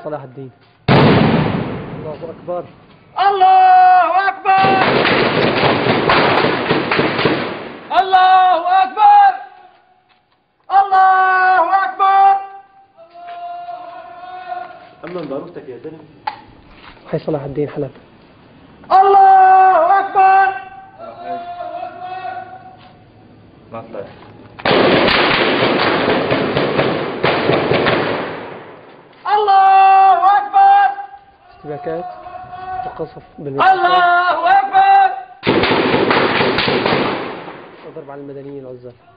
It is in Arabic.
صلاح الدين. الله أكبر. الله أكبر. الله أكبر. الله أكبر. أما باروتك يا زلمة. حي صلاح الدين حلب. الله أكبر. ما طلع. الله أكبر. اشتباكات وقصف الله أكبر. وضرب على المدنيين العزال.